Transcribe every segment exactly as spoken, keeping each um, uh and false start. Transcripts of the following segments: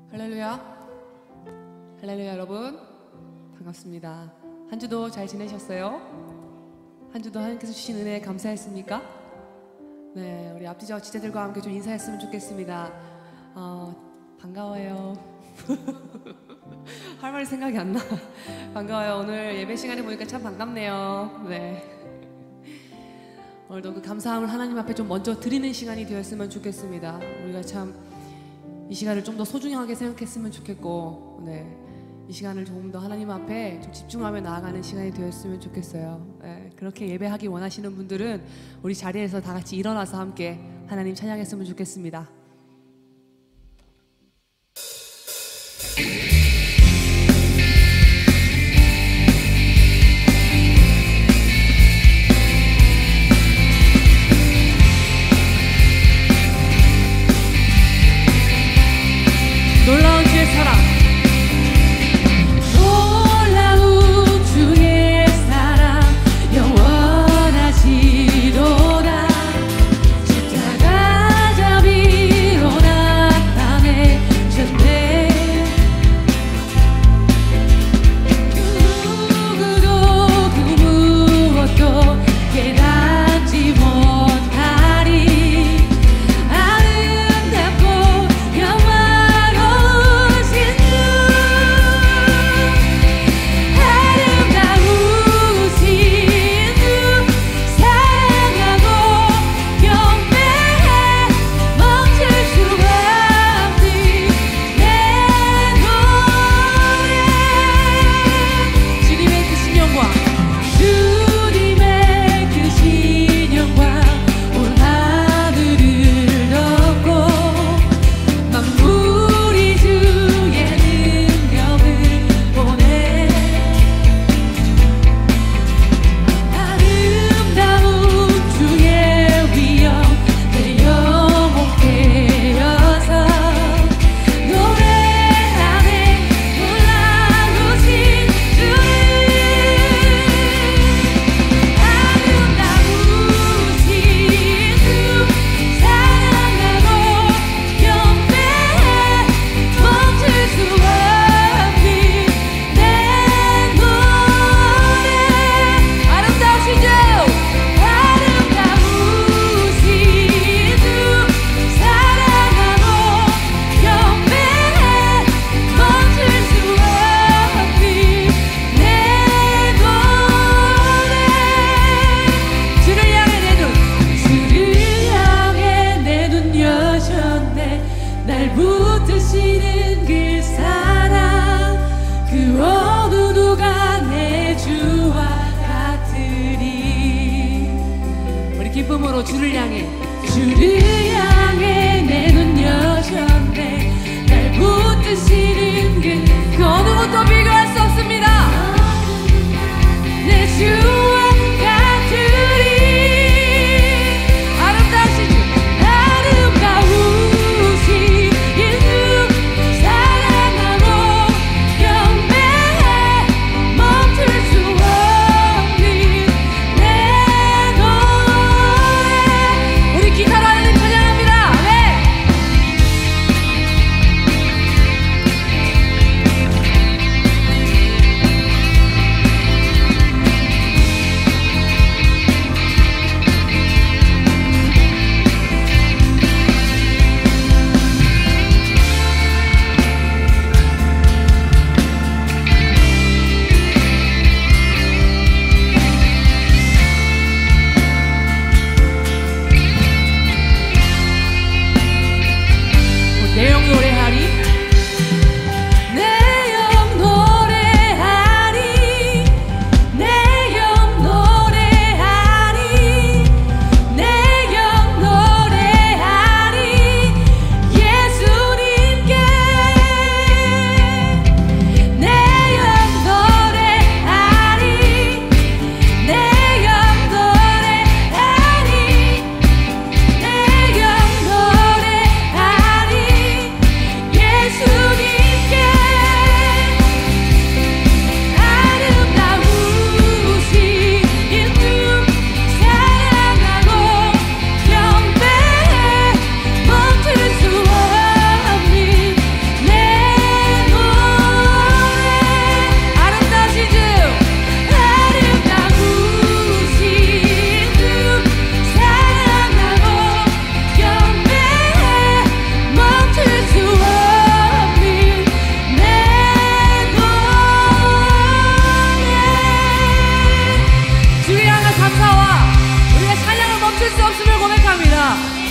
할렐루야. 할렐루야 여러분 반갑습니다. 한 주도 잘 지내셨어요? 한 주도 하나님께서 주신 은혜에 감사했습니까? 네, 우리 앞뒤자와 지체들과 함께 좀 인사했으면 좋겠습니다. 어, 반가워요. 할 말이 생각이 안 나. 반가워요. 오늘 예배 시간에 보니까 참 반갑네요. 네. 오늘도 그 감사함을 하나님 앞에 좀 먼저 드리는 시간이 되었으면 좋겠습니다. 우리가 참 이 시간을 좀 더 소중하게 생각했으면 좋겠고, 네, 이 시간을 조금 더 하나님 앞에 좀 집중하며 나아가는 시간이 되었으면 좋겠어요. 네, 그렇게 예배하기 원하시는 분들은 우리 자리에서 다 같이 일어나서 함께 하나님 찬양했으면 좋겠습니다. 놀라운 주의 사랑, 놀라운 주의 사랑 영원하시도다. 십자가 자비로 나타내셨네. 그 누구도 그 무엇도 깨닫지 못하리. 아름답고 영원 붙드시는 그 사랑, 그 어느 누가 내 주와 같으리. 우리 기쁨으로 주를 향해, 주를 향해 내 눈 여셨네. 날 붙드시는 그, 그 어느 것도 비교할 수 없습니다. 내 주와 같으리. 아름다우신 주, 아름다우신 우리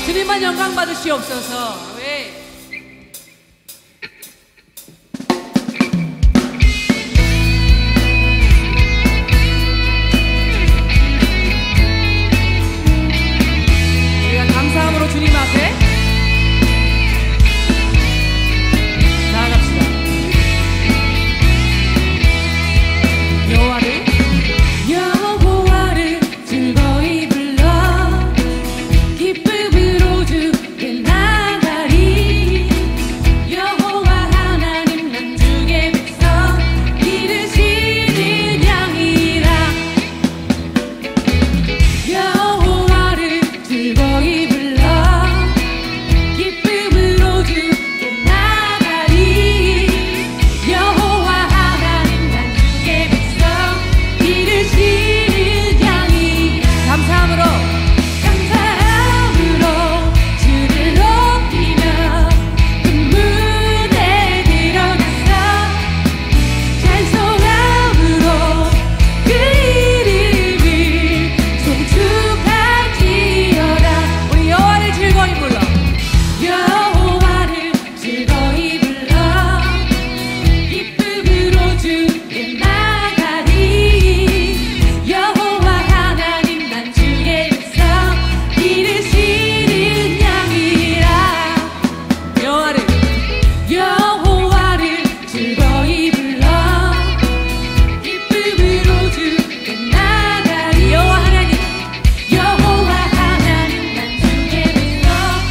주님만 영광 받으시옵소서. 왜? 우리가 감사함으로 주님 앞에 나아갑시다. 여호와를 여호와를 즐거이 불러 기쁨으로 주께 나가리. 여호와 하나님 난 주의 백성 기르시는 양이라. 여호와를 즐거이 불러 기쁨으로 주께 나가리. 여호와 하나님 난 주의 백성 기르시는 양이라. 감사함으로 감사함으로 주를 높이며 그 문에 들어가서 찬송함으로 그 이름을 송축할지어다. 우리 여호와를 즐거이 불러 여호와를 즐거이 불러 기쁨으로 주께 나가리. 여호와 하나님 난 주의 백성 기르시는 양이라. 여호와를 여호와를 즐거이 불러 기쁨으로 주께 나가리. 여호와 하나님 여호와 하나님 난 주의 백성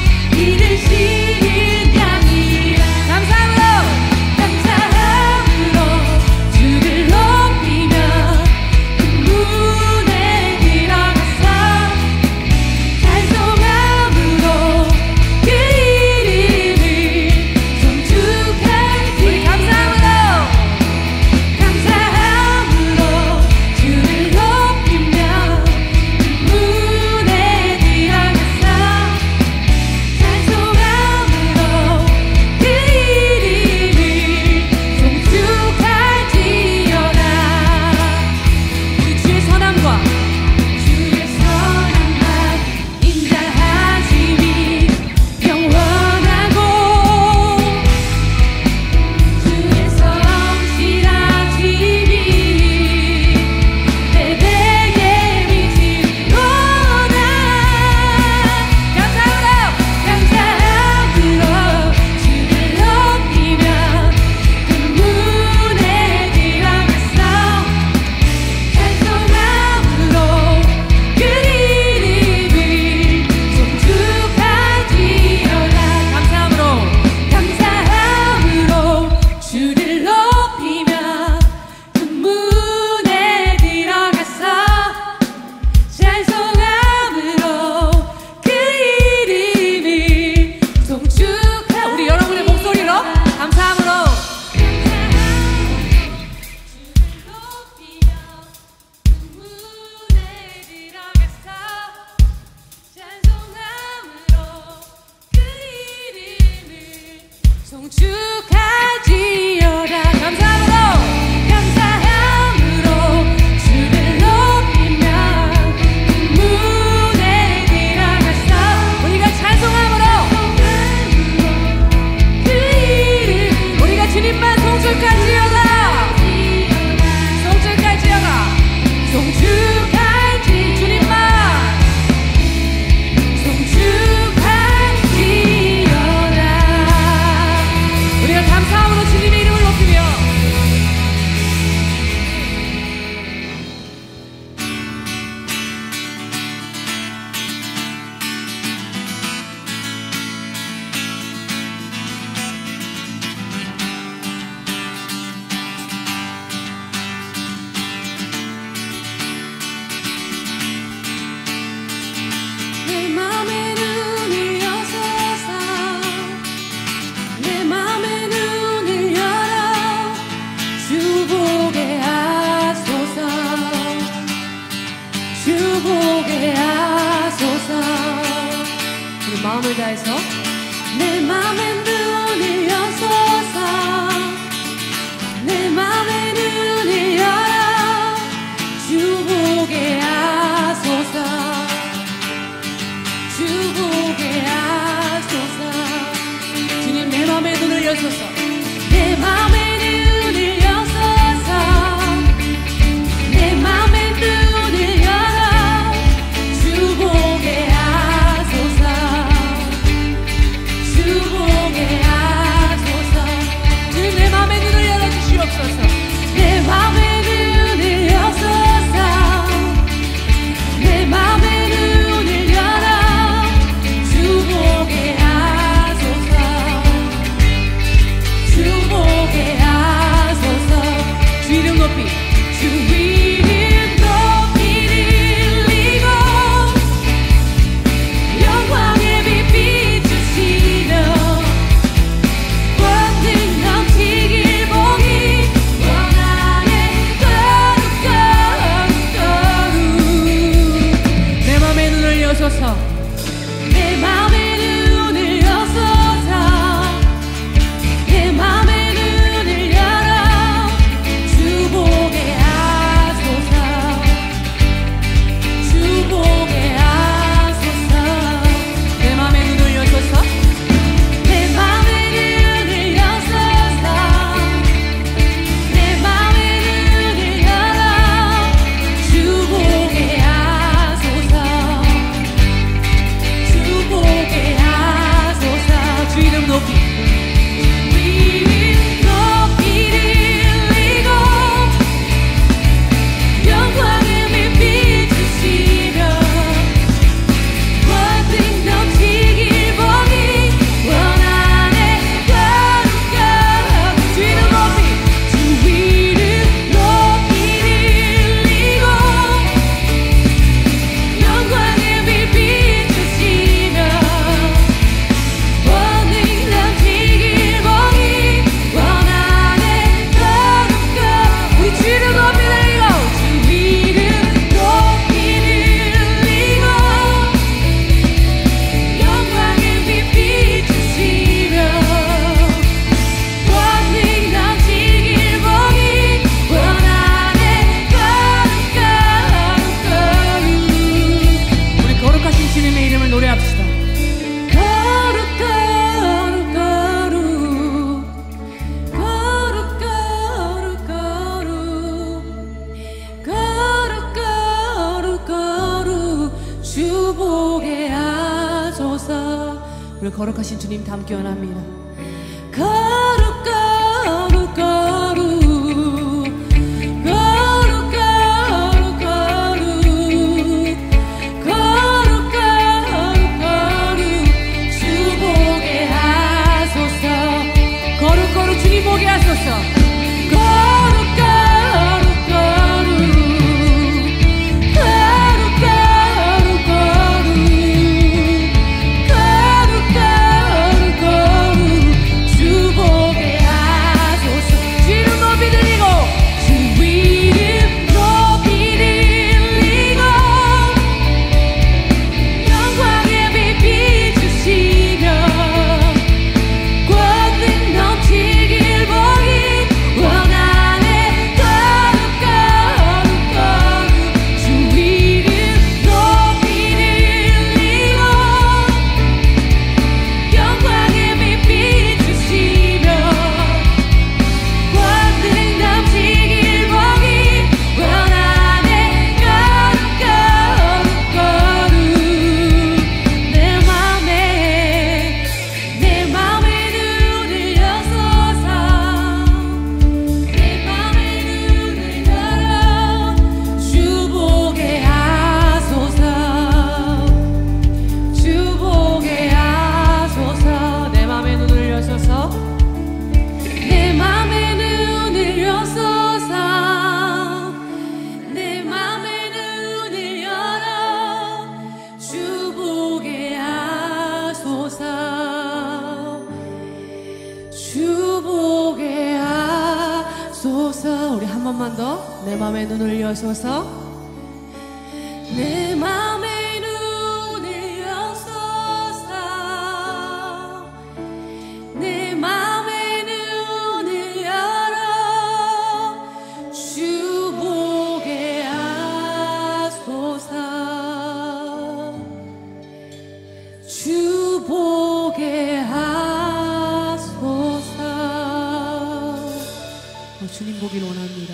기르시는 양이라. 감사함으로 감사함으로 주를 높이며 그 문에 들어가서 찬송함으로 그 이름을 송축할지. 우리 감사함으로 감사함으로 주를 높이며 그 문에 들어가서 찬송함으로 그 이름을 송축할지어다. 우리 주의 선함과 주의 선함과 인자하심이 영원하고 주의 성실하심이 대대에 미치도다. 감사함으로 감사함으로 주를 높이며 그 문에 들어가서 찬송함으로 그 이름을 송축할지어다. 감사함으로 감사함으로 주를 높이며 그 문에 들어가서 찬송함으로 그 이름을 송축하. 우리 여러분의 목소리로 감사함으로 높이며 그 문에 들어가서 찬송함으로 그 이름을 송축할지어다. 감사함으로 감사함으로 주를 높이며 그 문에 들어가서 우리가 찬송함으로 그 이름 우리가 주님만 송축할지어다. 송축할지어다. 송축할지 주님만 송축할지어다. 우리가 감사함으로 주님의 이름을 높이며 내 맘의 눈을 여소서. 내 맘의 눈을 열어 주 보게 하소서. 주 보게 하소서. 우리 마음을 다해서 내 맘의 눈을 여소서. 내 맘의 눈을 열어 주 보게 하소서. 주 보게 우리 거룩하신 주님 닮기 원합니다. 거룩 거룩 거룩 보게 하소서. 거룩 거룩 거룩 거룩 거룩 거룩 거룩 거룩 주 보게 하소서. 주 이름 높이 들리고 주 이름 높이 들리고 영광의 빛 비추시며 권능 넘치기 우리 한 번만 더. 내 맘의 눈을 여소서. 내 맘의 눈을 여소서. 내 맘의 눈을 열어 주 보게 하소서. 주 보게 하소서. 주님 보길 원합니다.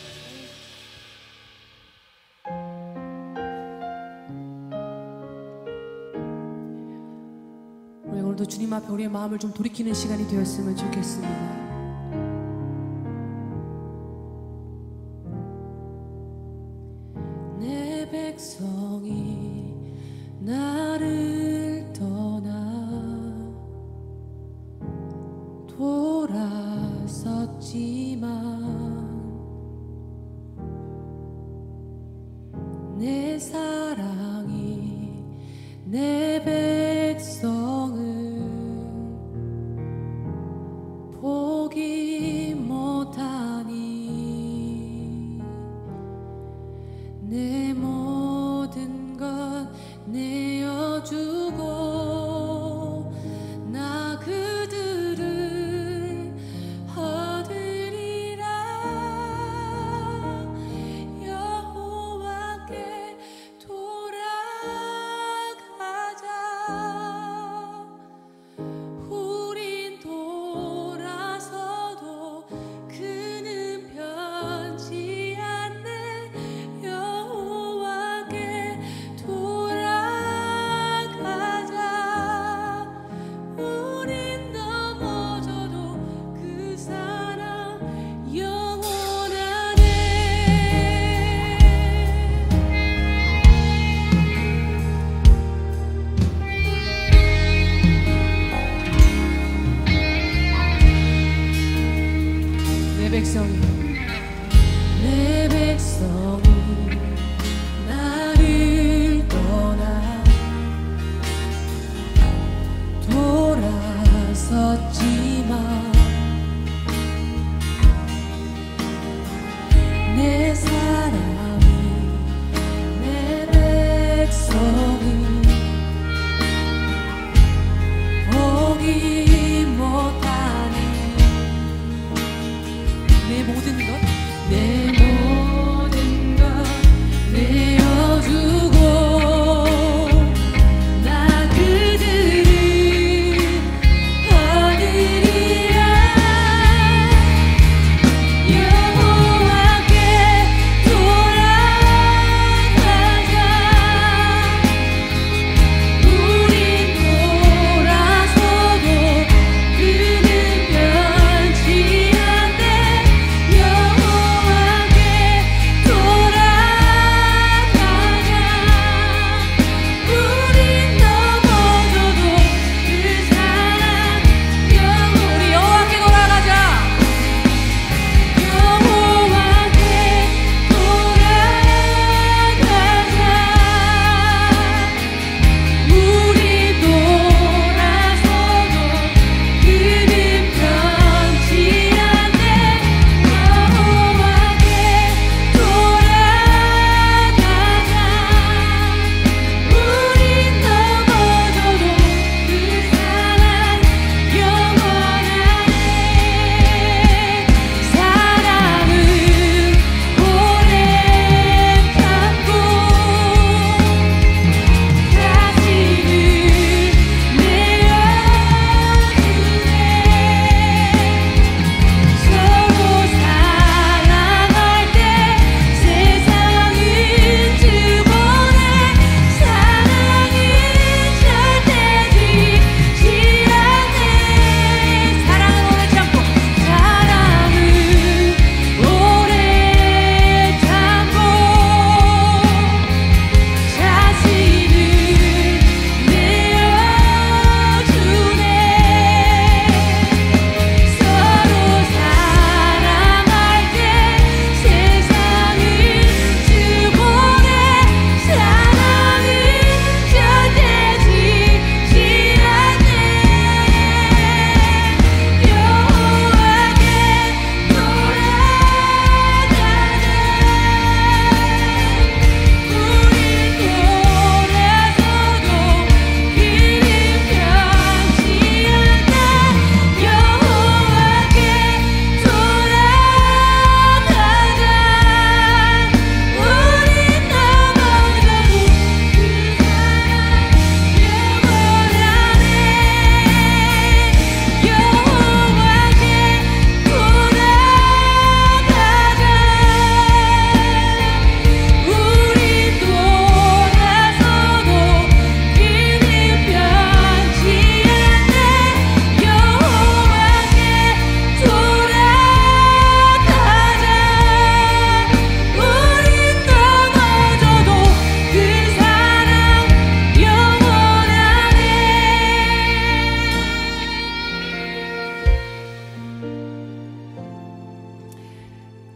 우리 오늘도 주님 앞에 우리의 마음을 좀 돌이키는 시간이 되었으면 좋겠습니다. 내 백성이 나를 떠나 돌아섰지만 내 사랑이 내 백성을 포기 못하니 내 모든 것 내어주고 나 그들을 얻으리라. 여호와께 돌아가자. 우린 돌아서도 그는 변치 않네. 여호와께 돌아가자. 우린 넘어져도 그 사랑 영원하네. 내 백성이 내 백성이 나를 떠나 돌아섰지만 내 사랑이 내 백성이 포기 못하니 내 모든 것 내 모든 것 내어주고 나 그들을 얻으리라.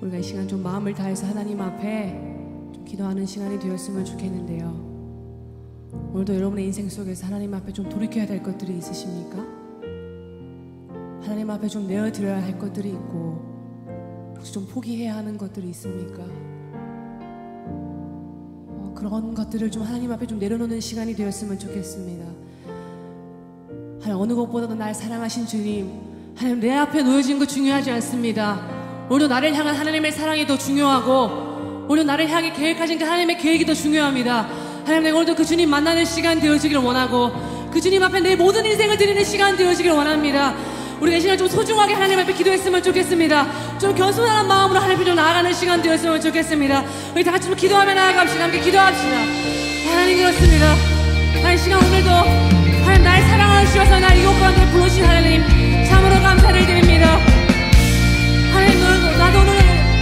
우리가 이 시간 좀 마음을 다해서 하나님 앞에 좀 기도하는 시간이 되었으면 좋겠는데요. 오늘도 여러분의 인생 속에서 하나님 앞에 좀 돌이켜야 될 것들이 있으십니까? 하나님 앞에 좀 내어드려야 할 것들이 있고 혹시 좀 포기해야 하는 것들이 있습니까? 어, 그런 것들을 좀 하나님 앞에 좀 내려놓는 시간이 되었으면 좋겠습니다. 하나님, 어느 것보다도 날 사랑하신 주님, 하나님 내 앞에 놓여진 거 중요하지 않습니다. 오늘도 나를 향한 하나님의 사랑이 더 중요하고 오늘도 나를 향해 계획하신 그 하나님의 계획이 더 중요합니다. 하나님, 내가 오늘도 그 주님 만나는 시간 되어지기를 원하고 그 주님 앞에 내 모든 인생을 드리는 시간 되어지기를 원합니다. 우리가 이 시간 좀 소중하게 하나님 앞에 기도했으면 좋겠습니다. 좀 겸손한 마음으로 하나님 앞에 좀 나아가는 시간 되었으면 좋겠습니다. 우리 다 같이 좀 기도하며 나아갑시다. 함께 기도합시다. 하나님, 그렇습니다. 하나님, 시간 오늘도 하나님 날 사랑하셔서 날 이곳 가운데 부르신 하나님 참으로 감사를 드립니다. 하나님, 나도 오늘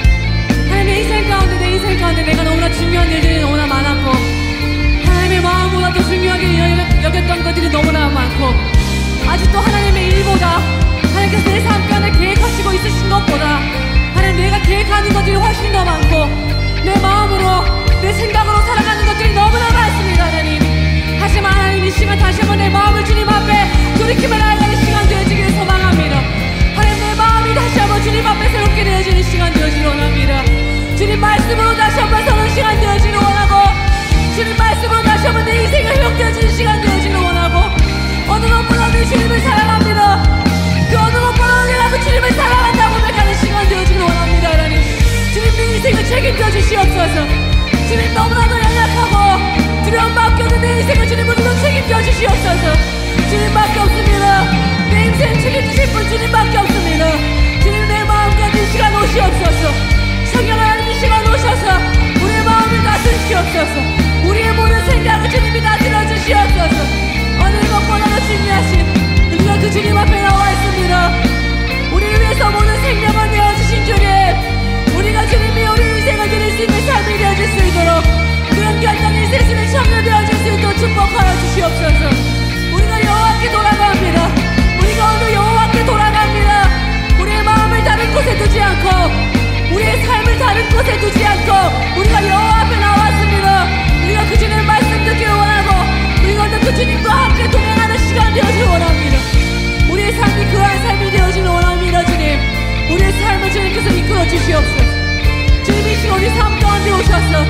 하나님 내 인생 가운데 내 인생 가운데 내가 너무나 중요한 일들이 너무나 많았고 하나님의 마음보다 더 중요하게 여겼던 것들이 너무나 많고 아직도 하나님의 일보다 하나님께서 내 삶 가운데 계획하시고 있으신 것보다 하나님 내가 계획하는 것들이 훨씬 더 많고 내 마음으로 내 생각으로 살아가는 것들이 너무나 많습니다. 하나님, 하지만 하나님 이 시간 다시 한번 내 마음을 주님 앞에 돌이키며 나아가는 시간 되어지기를 소망합니다. 하나님, 내 마음이 다시 한번 주님 앞에 새롭게 되어지는 시간 되어지길 원합니다. 주님 말씀으로 다시 한번 서는 시간 되어지길 원하고 주님 말씀으로 다시 한번 내 인생을 회복되어지는 시간 되어지길 원하고 어느 것보다도 주님을 사랑합니다. 그 어느 것보다도 내가 그 주님을 사랑한다고 고백하는 시간 되어지길 원합니다. 하나님, 주님 내 인생을 책임져 주시옵소서. 주님 너무나도 연약하고 두려움밖에 없는 내 인생을 주님 오늘도 책임져 주시옵소서. 주님밖에 없습니다. 내 인생 책임지실 분 주님밖에 없습니다. 주님 내 마음과 이 시간 오시옵소서. 성령 하나님 이 시간 오셔서 우리의 마음을 다스리시옵소서. 우리의 모든 생각을 주님이 다스려 주시옵소서. 어느 것보다도 중요하신 우리가 그 주님 앞에 나와 있습니다. 우리를 위해서 모든 생명을 내어주신 주님, 우리가 주님이 우리 인생을 드릴 수 있는 삶이 되어질 수 있도록 그런 결단이 세상에 참여되어질 수 있도록 축복하여 주시옵소서. 우리가 여호와께 돌아갑니다. 우리가 오늘 여호와께 돌아갑니다. 우리의 마음을 다른 곳에 두지 않고 우리의 삶을 다른 곳에 두지 않고 우리가 여호와 앞에 나왔습니다. 우리가 그 주님의 말씀 듣기를 원하고 우리가 오늘 그 주님과 함께 동행하는 시간 되어지길 원합니다. 우리의 삶이 그러한 삶이 되어지길 원합니다. 주님, 우리의 삶을 주님께서 이끌어 주시옵소서. 주님이 지금 우리 삶 가운데 오셔서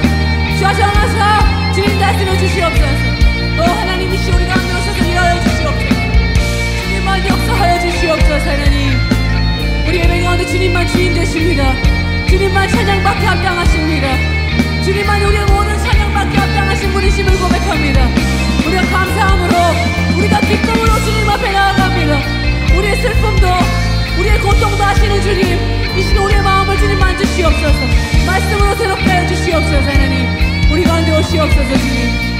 좌정하사 주님 다스려 주시옵소서. 오 하나님, 이 시간 우리 가운데 오셔서 일하여 주시옵소서. 주님만 역사하여 주시옵소서. 하나님, 우리 예배 가운데 주님만 주인 되십니다. 주님만 찬양받게 합당하십니다. 주님만 우리의 모든 찬양받게 합당하신 분이심을 고백합니다. 우리가 감사함으로 우리가 기쁨으로 주님 앞에 나아갑니다. 우리의 슬픔도 우리의 고통도 하시는 주님, 이 시간 우리의 마음을 주님 만지시옵소서. 말씀으로 새롭게 하여 주시옵소서. 하나님, 우리 가운데 오시옵소서. 주님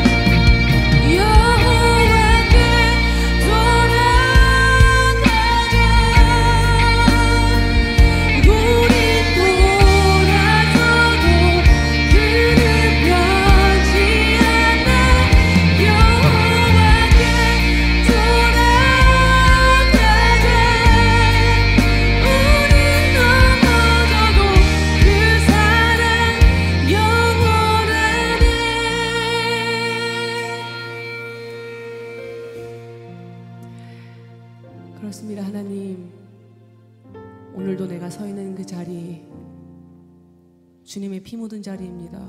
그렇습니다. 하나님, 오늘도 내가 서 있는 그 자리 주님의 피 묻은 자리입니다.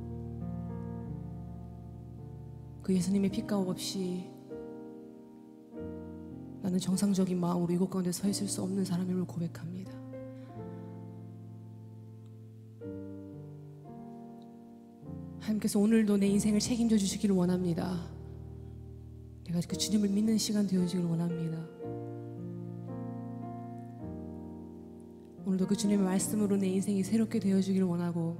그 예수님의 피값 없이 나는 정상적인 마음으로 이곳 가운데 서 있을 수 없는 사람임을 고백합니다. 하나님께서 오늘도 내 인생을 책임져 주시기를 원합니다. 내가 그 주님을 믿는 시간 되어지기를 원합니다. 오늘도 그 주님의 말씀으로 내 인생이 새롭게 되어지기를 원하고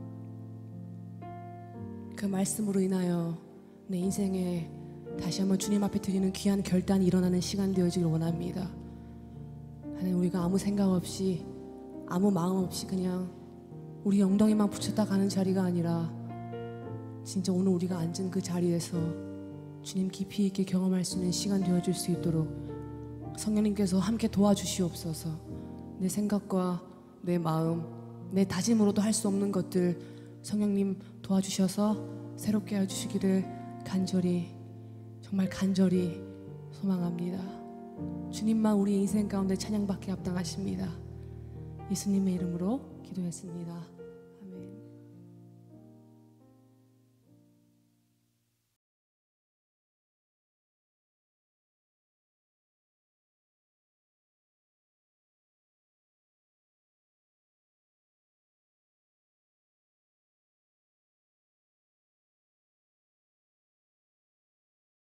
그 말씀으로 인하여 내 인생에 다시 한번 주님 앞에 드리는 귀한 결단이 일어나는 시간 되어지기를 원합니다. 하나님, 우리가 아무 생각 없이 아무 마음 없이 그냥 우리 엉덩이만 붙였다 가는 자리가 아니라 진짜 오늘 우리가 앉은 그 자리에서 주님 깊이 있게 경험할 수 있는 시간 되어줄 수 있도록 성령님께서 함께 도와주시옵소서. 내 생각과 내 마음 내 다짐으로도 할 수 없는 것들 성령님 도와주셔서 새롭게 해주시기를 간절히 정말 간절히 소망합니다. 주님만 우리 인생 가운데 찬양받게 합당하십니다. 예수님의 이름으로 기도했습니다.